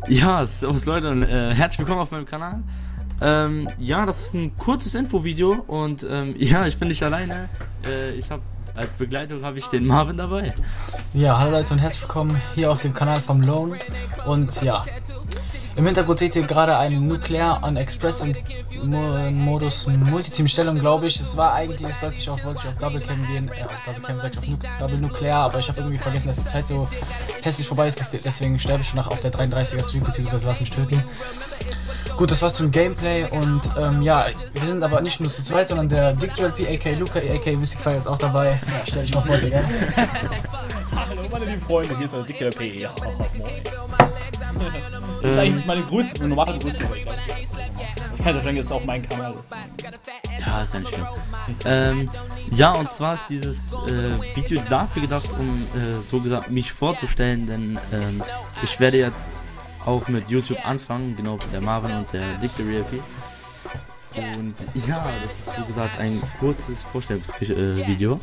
Ja, servus Leute und herzlich willkommen auf meinem Kanal. Ja, das ist ein kurzes Infovideo und ja, ich bin nicht alleine. Ich habe als Begleitung den Marvin dabei. Ja, hallo Leute und herzlich willkommen hier auf dem Kanal vom Lone. Und ja, im Hintergrund seht ihr gerade einen Nuclear on Express im Modus Multiteam-Stellung, glaube ich. Es war eigentlich, wollte ich auf Double Cam gehen, auf Double Cam sag ich auf Double Nuclear, aber ich habe irgendwie vergessen, dass die Zeit so hässlich vorbei ist, deswegen sterbe ich schon nach auf der 33er Stream, beziehungsweise lass mich töten. Gut, das war's zum Gameplay und ja, wir sind aber nicht nur zu zweit, sondern der DictRLP, aka Luca, aka Mystic Fire ist auch dabei. Ja, stell dich mal vor, Digga. Hallo meine lieben Freunde, hier ist der DictRLP. Ja, moin. Das ist eigentlich meine größte, normale Größe. Ich kann das jetzt auch mein Kanal. Ja, ist ja nicht schlimm. Ja, und zwar ist dieses Video dafür gedacht, um so gesagt mich vorzustellen, denn ich werde jetzt auch mit YouTube anfangen, genau wie der Marvin und der DictRLP. Und ja, das ist so gesagt ein kurzes Vorstellungsvideo.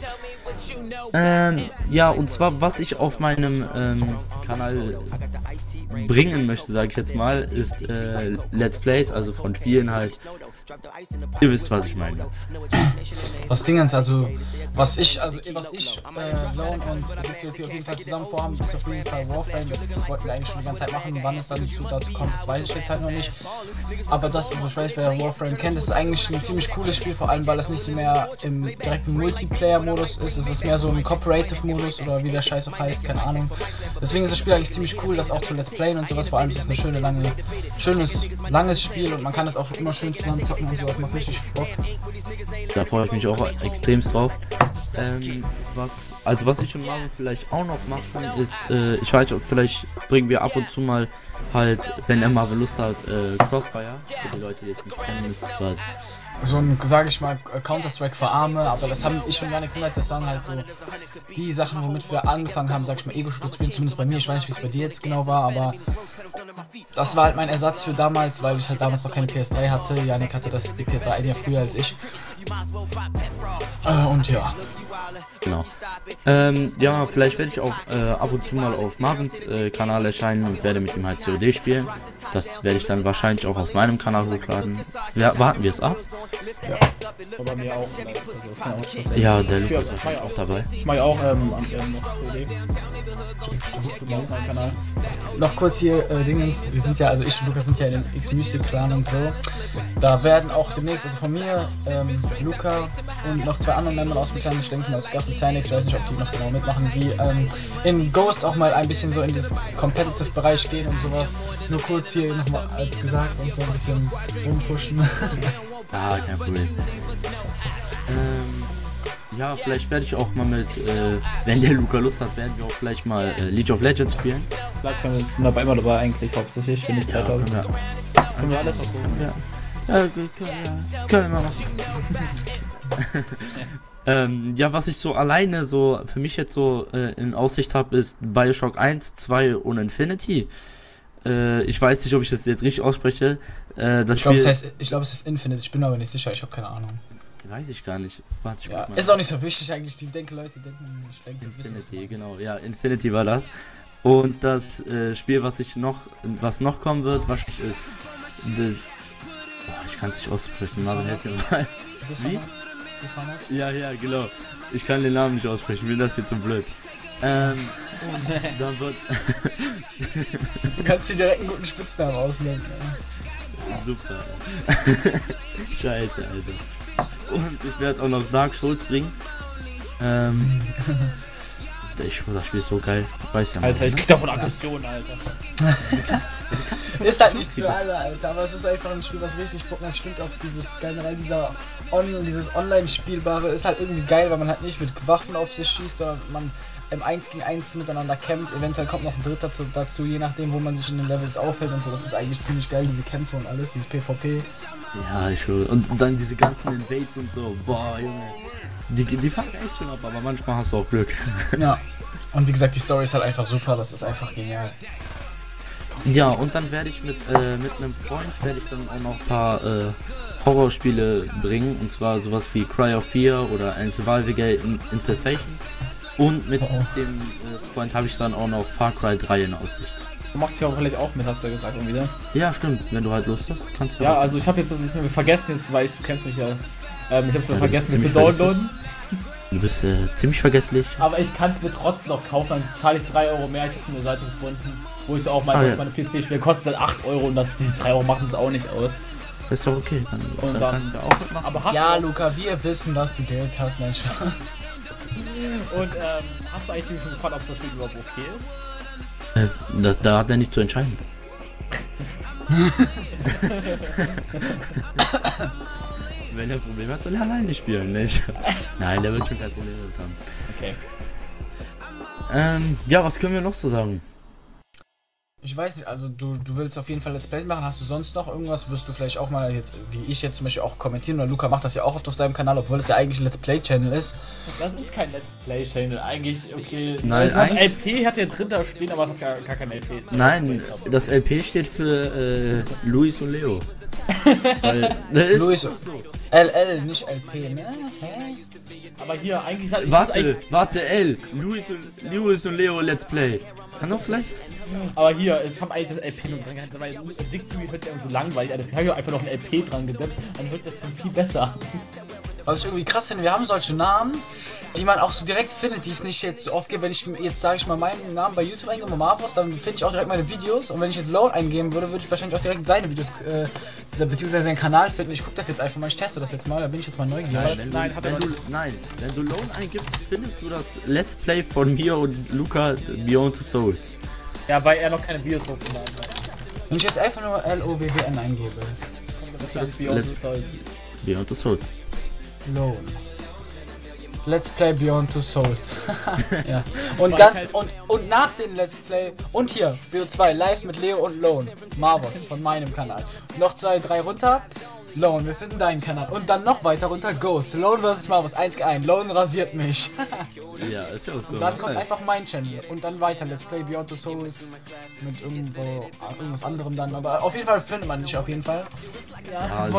Ja, und zwar was ich auf meinem Kanal bringen möchte, sage ich jetzt mal, ist Let's Plays, also von Spielen halt. Ihr wisst, was ich meine. Was Dingens, also was ich Lone und DictRLP auf jeden Fall zusammen vorhaben, ist auf jeden Fall Warframe. Das wollten wir eigentlich schon die ganze Zeit machen. Wann es dann dazu kommt, das weiß ich jetzt halt noch nicht. Aber das, also ich weiß, wer Warframe kennt, ist eigentlich ein ziemlich cooles Spiel, vor allem weil es nicht so mehr im direkten Multiplayer-Modus ist. Es ist mehr so im Cooperative-Modus oder wie der Scheiß auch heißt, keine Ahnung. Deswegen ist das Spiel eigentlich ziemlich cool, das auch zu Let's Playen und sowas. Vor allem ist es ein schönes, langes Spiel und man kann es auch immer schön zusammen zocken und sowas. Macht richtig Bock. Da freue ich mich auch extremst drauf. Was ich und Marvin vielleicht auch noch machen ist, ich weiß nicht, vielleicht bringen wir ab und zu mal halt, wenn der Marvin Lust hat, Crossfire. Für die Leute, die es nicht kennen, ist es halt so ein, sage ich mal, Counter-Strike für Arme, aber das haben ich und Janik sind halt, das waren halt so die Sachen, womit wir angefangen haben, sag ich mal, Ego-Shooter zu spielen, zumindest bei mir, ich weiß nicht, wie es bei dir jetzt genau war, aber das war halt mein Ersatz für damals, weil ich halt damals noch keine PS3 hatte. Janik hatte die PS3 ein Jahr früher als ich. Und ja. Genau. Ja, vielleicht werde ich auch ab und zu mal auf Marvins Kanal erscheinen und werde mit ihm halt COD spielen. Das werde ich dann wahrscheinlich auch auf meinem Kanal hochladen. Ja, warten wir es ab. Ja, so bei mir auch. Ja, der Lukas ist auch dabei. Ich mache ja auch noch COD. Mein Kanal. Noch kurz hier Dinge, wir sind ja, also ich und Lukas sind ja in den X-Mystic-Clan und so. Da werden auch demnächst, also von mir, Luca und noch zwei anderen Membern aus dem Clan, ich denke mal Scuff und Cynix, ich weiß nicht, ob die noch genau mitmachen, die in Ghosts auch mal ein bisschen so in das Competitive-Bereich gehen und sowas. Nur kurz hier nochmal als gesagt und so ein bisschen rumpushen. Ah, kein Problem. Ja, vielleicht werde ich auch mal mit, wenn der Luca Lust hat, werden wir auch vielleicht mal League of Legends spielen. Vielleicht können wir dabei immer dabei eigentlich, hauptsächlich, wenn ich Zeit habe. Ja. Können wir alles ausprobieren? Ja, können wir machen. Ja, was ich so alleine so für mich jetzt so in Aussicht habe, ist Bioshock 1, 2 und Infinity. Ich weiß nicht, ob ich das jetzt richtig ausspreche. Ich glaube, es heißt Infinite, ich bin mir aber nicht sicher, ich habe keine Ahnung. Weiß ich gar nicht. Warte, ich ja, ist auch nicht so wichtig eigentlich, Leute denken, die wissen es. Infinity, genau, ja, Infinity war das. Und das Spiel, was noch kommen wird, wahrscheinlich ist das. Boah, ich kann es nicht aussprechen, Marvin hält mir mal. Wie? Ja, genau. Ich kann den Namen nicht aussprechen, mir das hier zu blöd. Und dann wird. Du kannst dir direkt einen guten Spitznamen ausnehmen. Super. Scheiße, Alter. Und ich werde auch noch Dark Souls bringen. Das Spiel ist so geil. Weiß ja, Alter, ich krieg davon Aggression, Alter. Ist halt nicht für alle, Alter, aber es ist einfach ein Spiel, was richtig Bock macht. Ich finde auch dieses generell dieses Online-Spielbare ist halt irgendwie geil, weil man halt nicht mit Waffen auf sich schießt, sondern man im 1 gegen 1 miteinander kämpft. Eventuell kommt noch ein Dritter dazu, je nachdem, wo man sich in den Levels aufhält und so. Das ist eigentlich ziemlich geil, diese Kämpfe und alles, dieses PvP. Ja, ich schwöre. Und dann diese ganzen Invades und so. Boah, Junge. Die fangen echt schon ab, aber manchmal hast du auch Glück. Ja. Und wie gesagt, die Story ist halt einfach super, das ist einfach genial. Ja, und dann werde ich mit einem Freund dann auch noch ein paar Horrorspiele bringen, und zwar sowas wie Cry of Fear oder ein Survival Game Infestation. Und mit dem Freund habe ich dann auch noch Far Cry 3 in Aussicht. Du machst ja vielleicht auch mit, hast du ja gesagt, irgendwie, ne? Ja, stimmt. Wenn du halt Lust hast, kannst du. Ja, auch. also ich habe jetzt vergessen, jetzt, weil du kennst mich ja. Ich habe du vergessen, bist mich zu ziemlich downloaden. Du bist ziemlich vergesslich. Aber ich kann es mir trotzdem noch kaufen, dann zahle ich 3 Euro mehr. Ich habe eine Seite gefunden, wo ich auch meine, meine PC-Spiele kostet halt 8 Euro und diese 3 Euro machen es auch nicht aus. Das ist doch okay. Und dann kannst du auch mitmachen. Aber hast Ja, du Luca, wir wissen, dass du Geld hast, nein, Spaß. und hast du eigentlich schon gefragt, ob das Spiel überhaupt okay ist? Da hat er nicht zu entscheiden. Wenn er Probleme hat, soll er alleine spielen, nicht? Nein, der wird schon kein Problem damit haben. Okay. Ja, was können wir noch so sagen? Ich weiß nicht, also du willst auf jeden Fall Let's Plays machen. Hast du sonst noch irgendwas? Wirst du vielleicht auch mal jetzt, wie ich jetzt zum Beispiel, auch kommentieren? Oder Luca macht das ja auch oft auf seinem Kanal, obwohl es ja eigentlich ein Let's Play-Channel ist. Das ist kein Let's Play-Channel, eigentlich, okay. Nein, also LP hat ja dritter stehen, aber es hat gar kein LP. Nein, das LP steht für Luis und Leo. Weil, das ist Luis, LL, nicht LP, ne? Hä? Aber hier, eigentlich ist halt... Warte, L. Luis und Leo Let's Play. Kann doch vielleicht... Aber hier, es haben eigentlich das LP noch dran gehabt, weil Victory hört sich irgendwie so langweilig an. Deswegen habe ich einfach noch ein LP dran gesetzt, dann hört das schon viel besser. Was ich irgendwie krass finde, wir haben solche Namen, die man auch so direkt findet, die es nicht jetzt so oft gibt. Wenn ich jetzt, sage ich mal, meinen Namen bei YouTube eingebe, Marvos, dann finde ich auch direkt meine Videos. Und wenn ich jetzt Lone eingeben würde, würde ich wahrscheinlich auch direkt seine Videos, beziehungsweise seinen Kanal finden. Ich gucke das jetzt einfach mal, ich teste das jetzt mal, da bin ich jetzt mal neugierig. Wenn du Lone eingibst, findest du das Let's Play von mir und Luca Beyond the Souls. Ja, weil er noch keine Videos hochgeladen hat. Wenn ich jetzt einfach nur LOWWN eingebe. Das ist Beyond the Souls. Lone. Let's Play Beyond Two Souls. Ja. Und ganz und nach dem Let's Play und hier BO2 live mit Leo und Lone. Marvos von meinem Kanal. Noch 2, 3 runter. Lone, wir finden deinen Kanal. Und dann noch weiter runter Ghost. Lone vs Marvos 1 gegen 1. Lone rasiert mich. Ja, ist ja auch so. Und dann kommt einfach mein Channel. Und dann weiter Let's Play Beyond Two Souls. Mit irgendwas anderem dann. Aber auf jeden Fall findet man dich auf jeden Fall. Ja, also,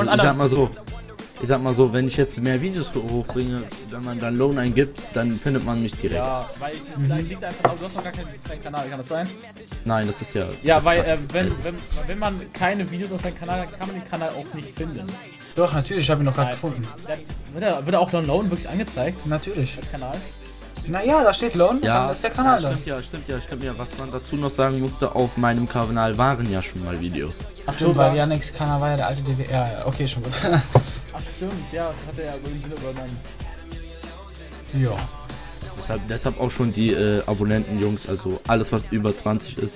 ich sag mal so, wenn ich jetzt mehr Videos hochbringe, wenn man dann Lone eingibt, dann findet man mich direkt. Ja, weil da liegt einfach auch, du hast noch gar keinen Kanal, kann das sein? Nein, das ist ja... Ja, weil wenn man keine Videos auf seinem Kanal hat, kann man den Kanal auch nicht finden. Doch, natürlich, ich habe ihn noch gerade gefunden. Wird er auch Lone wirklich angezeigt? Natürlich. Als Kanal? Naja, da steht Lone, ja, dann ist der Kanal da. Stimmt ja. Was man dazu noch sagen musste, auf meinem Kanal waren ja schon mal Videos. Ach stimmt, weil Yannicks Kanal war ja der alte DWR. Ja, okay, schon gut. Ach stimmt, ja, das hat er ja irgendwie übernommen. Ja. Deshalb auch schon die Abonnenten, Jungs, also alles was über 20 ist,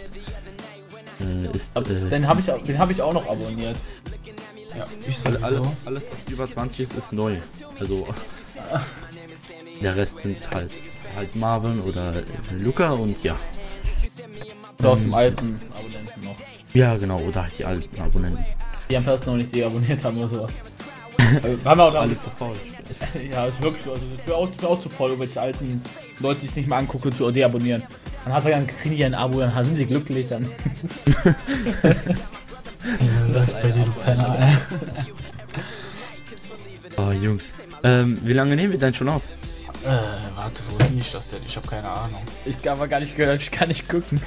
den habe ich auch noch abonniert. Ja, ich sowieso. Alles was über 20 ist neu. Also der Rest sind halt Marvin oder Luca und ja. Oder aus dem alten Abonnenten noch. Ja genau, oder halt die alten Abonnenten. Die haben fast noch nicht deabonniert haben oder sowas. Haben wir auch alle zu faul. Ja, ist wirklich so. Also ich bin auch zu faul, welche alten Leute, die ich nicht mehr angucke, zu deabonnieren. Dann kriegen die ein Abo, dann sind sie glücklich dann. Läuft bei dir, du Penner, ey. Oh Jungs. Wie lange nehmen wir denn schon auf? Warte, wo sehe ich das denn? Ich habe keine Ahnung. Ich habe gar nicht gehört, ich kann nicht gucken.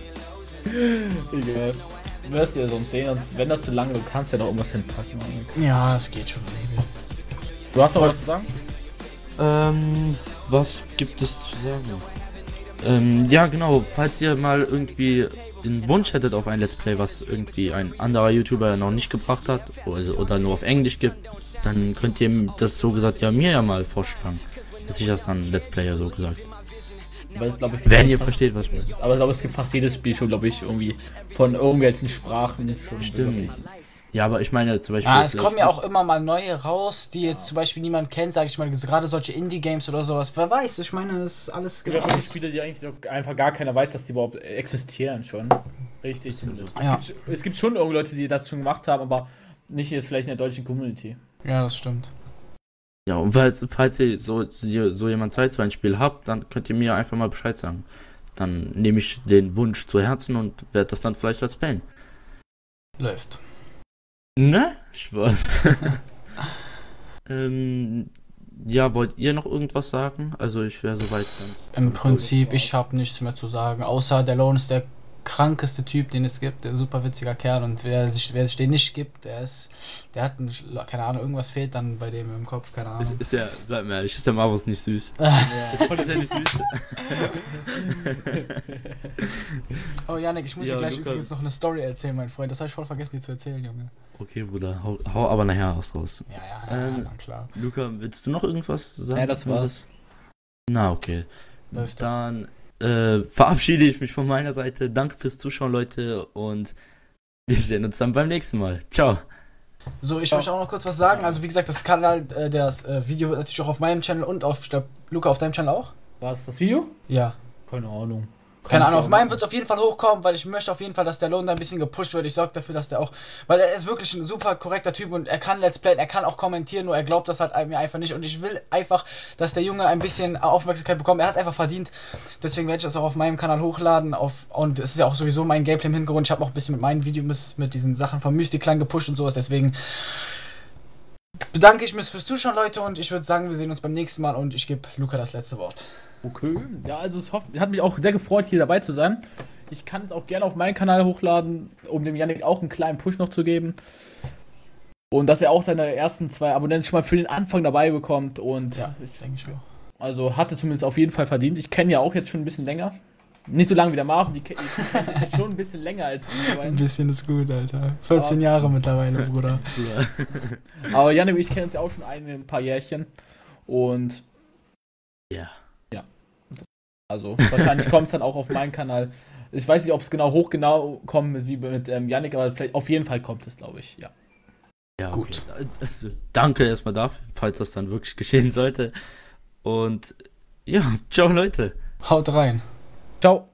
Egal. Du wirst ja sonst sehen, und wenn das zu lange, du kannst ja noch irgendwas hinpacken. Ja, es geht schon. Du hast noch was zu sagen? Was gibt es zu sagen? Ja genau, falls ihr mal irgendwie einen Wunsch hättet auf ein Let's Play, was irgendwie ein anderer YouTuber noch nicht gebracht hat, oder nur auf Englisch gibt, dann könnt ihr das so gesagt mir ja mal vorschlagen. Dass ich das dann Let's Player so gesagt. Aber das, glaub ich, wenn ihr versteht, was ich meine. Aber ich glaube, es gibt fast jedes Spiel schon, glaube ich, irgendwie von irgendwelchen Sprachen schon. Stimmt. Ja, aber ich meine zum Beispiel... es kommen ja auch immer mal neue raus, die jetzt zum Beispiel niemand kennt, sage ich mal, gerade solche Indie-Games oder sowas. Wer weiß, ich meine, das ist alles... Es gibt Spiele, die eigentlich einfach gar keiner weiß, dass die überhaupt existieren schon. Richtig. Ja. Es gibt schon irgendwie Leute, die das schon gemacht haben, aber nicht jetzt vielleicht in der deutschen Community. Ja, das stimmt. Ja, und falls ihr so jemand Zeit für ein Spiel habt, dann könnt ihr mir einfach mal Bescheid sagen. Dann nehme ich den Wunsch zu Herzen und werde das dann vielleicht als Fan. Läuft. Ne? Spaß. Ja, wollt ihr noch irgendwas sagen? Also ich wäre soweit ganz... Im Prinzip, ich habe nichts mehr zu sagen, außer der Lone ist der krankeste Typ, den es gibt. Der ist ein super witziger Kerl und wer sich den nicht gibt, der hat keine Ahnung, irgendwas fehlt dann bei dem im Kopf, keine Ahnung. Ist ja, sag mir ehrlich, ist der Marvus nicht süß? Ist ja nicht süß. Oh Janik, ich muss dir gleich Luca, übrigens noch eine Story erzählen, mein Freund. Das habe ich voll vergessen, dir zu erzählen, Junge. Okay, Bruder, hau aber nachher raus. Ja, klar. Luca, willst du noch irgendwas sagen? Ja, das war's. Na, okay. Läuft Dann verabschiede ich mich von meiner Seite. Danke fürs Zuschauen, Leute. Und wir sehen uns dann beim nächsten Mal. Ciao. So, ich möchte auch noch kurz was sagen. Also wie gesagt, das Video wird natürlich auch auf meinem Channel und auf, Luca, auf deinem Channel auch? War es das Video? Ja. Keine Ahnung. Keine Ahnung, auf meinem wird es auf jeden Fall hochkommen, weil ich möchte auf jeden Fall, dass der Lohn da ein bisschen gepusht wird. Ich sorge dafür, dass der auch, weil er ist wirklich ein super korrekter Typ und er kann Let's Play, er kann auch kommentieren, nur er glaubt das halt mir einfach nicht. Und ich will einfach, dass der Junge ein bisschen Aufmerksamkeit bekommt. Er hat es einfach verdient. Deswegen werde ich das auch auf meinem Kanal hochladen. Und es ist ja auch sowieso mein Gameplay im Hintergrund. Ich habe auch ein bisschen mit meinen Videos mit diesen Sachen von Mystiklang gepusht und sowas. Deswegen bedanke ich mich fürs Zuschauen, Leute. Und ich würde sagen, wir sehen uns beim nächsten Mal und ich gebe Luca das letzte Wort. Okay, ja, also es hat mich auch sehr gefreut, hier dabei zu sein. Ich kann es auch gerne auf meinen Kanal hochladen, um dem Yannick auch einen kleinen Push noch zu geben. Und dass er auch seine ersten 2 Abonnenten schon mal für den Anfang dabei bekommt. Und ja, ich denke schon. Also hatte zumindest auf jeden Fall verdient. Ich kenne ja auch jetzt schon ein bisschen länger. Nicht so lange wie der Marvin, die kenne ich schon ein bisschen länger als die beiden. Ein bisschen ist gut, Alter. 14 Jahre mittlerweile, Bruder. Aber Yannick und ich kennen uns ja auch schon ein paar Jährchen. Und ja. Also wahrscheinlich kommt es dann auch auf meinen Kanal. Ich weiß nicht, ob es genau kommt wie mit Yannick, aber vielleicht auf jeden Fall kommt es, glaube ich, ja. Ja, okay. Gut. Also, danke erstmal dafür, falls das dann wirklich geschehen sollte. Und ja, ciao Leute. Haut rein. Ciao.